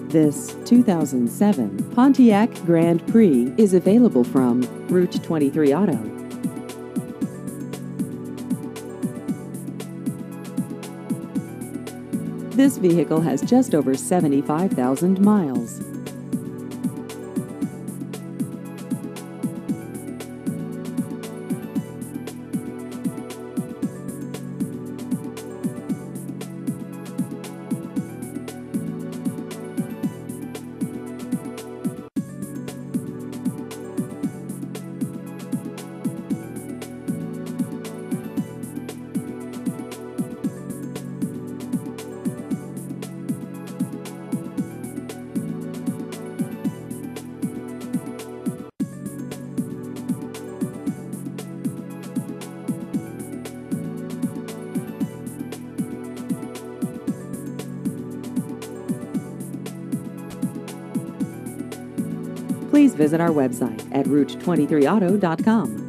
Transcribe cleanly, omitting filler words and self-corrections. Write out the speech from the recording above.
This 2007 Pontiac Grand Prix is available from Route 23 Auto. This vehicle has just over 75,000 miles. Please visit our website at route23auto.com.